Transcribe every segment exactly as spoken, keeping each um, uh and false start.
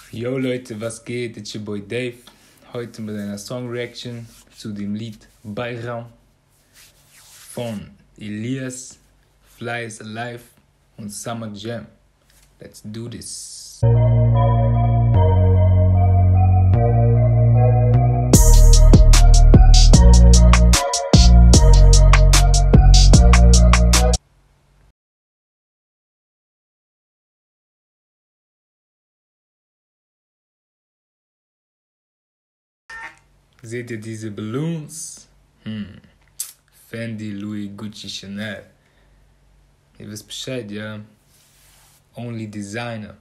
Yo Leute, was geht? It's your boy Dave. Heute mit einer Song-Reaction zu dem Lied Bayram von Elias, Fly is Alive und Summer Jam. Let's do this. Seht ihr diese Balloons? Hm. Fendi, Louis, Gucci, Chanel. Ihr wisst Bescheid, ja? Only Designer.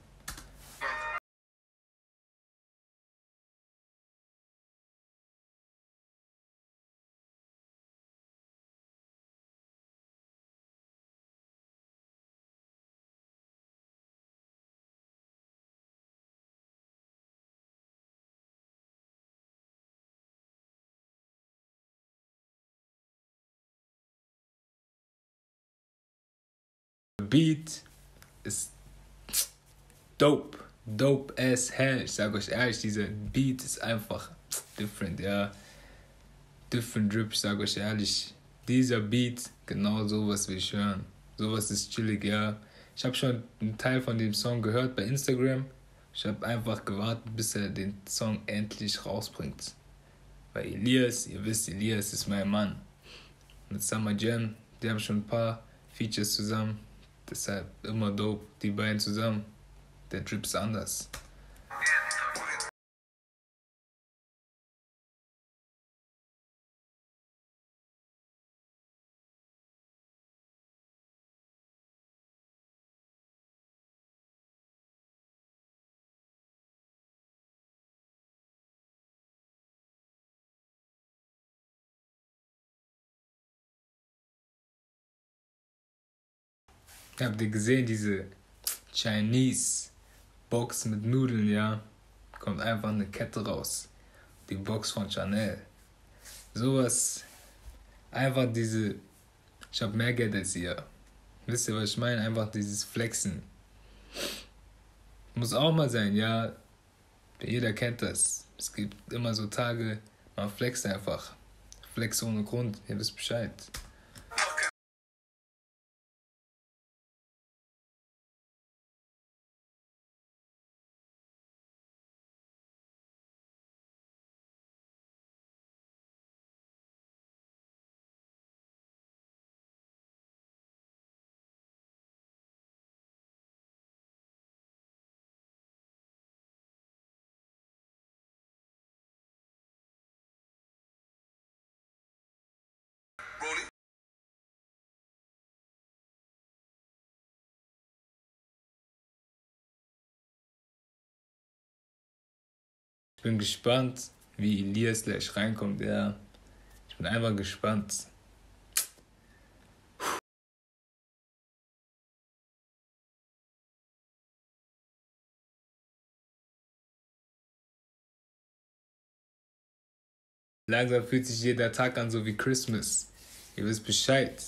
Beat ist dope, dope as hell. Ich sag euch ehrlich, dieser Beat ist einfach different, ja. Different Drip, ich sag euch ehrlich. Dieser Beat, genau sowas will ich hören. Sowas ist chillig, ja. Ich habe schon einen Teil von dem Song gehört bei Instagram. Ich habe einfach gewartet, bis er den Song endlich rausbringt. Weil Elias, ihr wisst, Elias ist mein Mann. Mit Summer Jam, die haben schon ein paar Features zusammen. Deshalb immer dope, die beiden zusammen. Der Drip ist anders. Habt ihr gesehen, diese Chinese Box mit Nudeln, ja? Kommt einfach eine Kette raus. Die Box von Chanel. Sowas. Einfach diese. Ich hab mehr Geld als ihr. Wisst ihr, was ich meine? Einfach dieses Flexen. Muss auch mal sein, ja? Jeder kennt das. Es gibt immer so Tage, man flext einfach. Flex ohne Grund. Ihr wisst Bescheid. Ich bin gespannt, wie Elias gleich reinkommt. Ja, ich bin einfach gespannt. Langsam fühlt sich jeder Tag an, so wie Christmas. Ihr wisst Bescheid.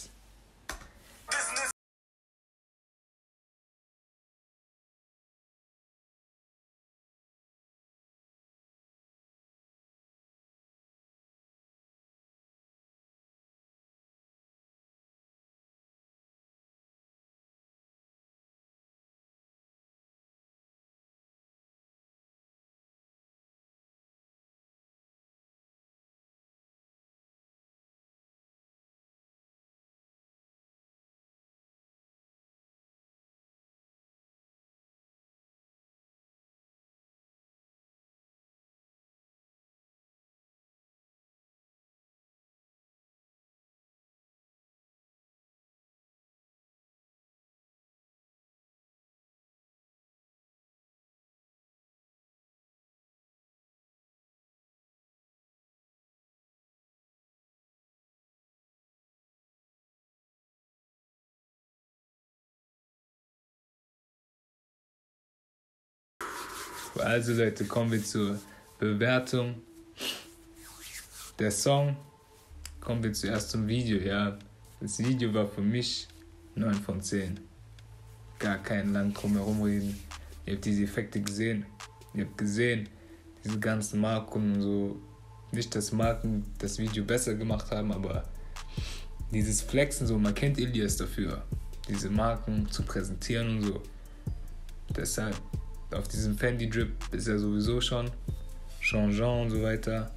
Also Leute, kommen wir zur Bewertung. Der Song, kommen wir zuerst zum Video, ja. Das Video war für mich neun von zehn. Gar kein lang drum herum reden. Ihr habt diese Effekte gesehen. Ihr habt gesehen, diese ganzen Marken und so, nicht, dass Marken das Video besser gemacht haben, aber dieses Flexen so, man kennt Ilias dafür, diese Marken zu präsentieren und so. Deshalb, auf diesem Fendi Drip ist er sowieso schon, Changeant und so weiter.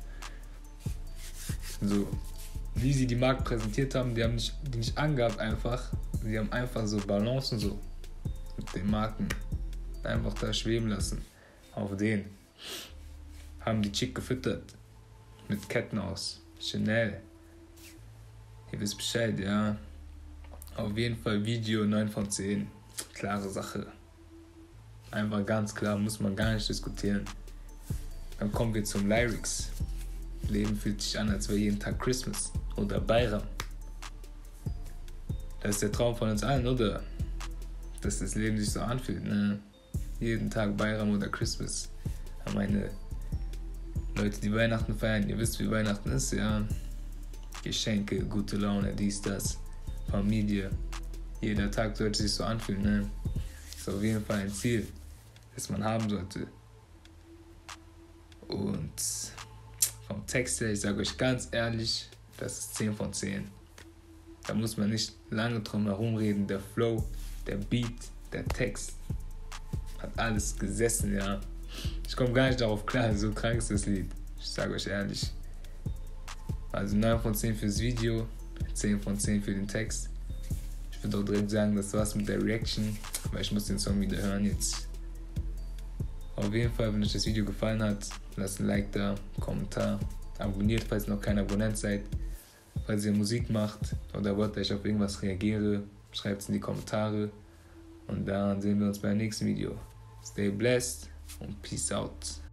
So, wie sie die Marken präsentiert haben, die haben nicht, die nicht angehabt einfach, die haben einfach so Balancen so mit den Marken einfach da schweben lassen. Auf den haben die Chick gefüttert mit Ketten aus Chanel. Ihr wisst Bescheid, ja. Auf jeden Fall Video neun von zehn. Klare Sache. Einfach ganz klar, muss man gar nicht diskutieren. Dann kommen wir zum Lyrics. Leben fühlt sich an, als wäre jeden Tag Christmas oder Bayram. Das ist der Traum von uns allen, oder? Dass das Leben sich so anfühlt, ne? Jeden Tag Bayram oder Christmas. Aber meine Leute, die Weihnachten feiern, ihr wisst, wie Weihnachten ist, ja. Geschenke, gute Laune, dies, das, Familie. Jeder Tag sollte sich so anfühlen, ne? Ist auf jeden Fall ein Ziel, das man haben sollte. Und vom Text her, ich sage euch ganz ehrlich, das ist zehn von zehn. Da muss man nicht lange drum herum reden. Der Flow, der Beat, der Text hat alles gesessen, ja. Ich komme gar nicht darauf klar, so krank ist das Lied. Ich sage euch ehrlich. Also neun von zehn fürs Video, zehn von zehn für den Text. Ich würde auch direkt sagen, das war's mit der Reaction, weil ich muss den Song wieder hören jetzt. Auf jeden Fall, wenn euch das Video gefallen hat, lasst ein Like da, Kommentar, abonniert, falls ihr noch kein Abonnent seid. Falls ihr Musik macht oder wollt, dass ich auf irgendwas reagiere, schreibt es in die Kommentare. Und dann sehen wir uns beim nächsten Video. Stay blessed und peace out.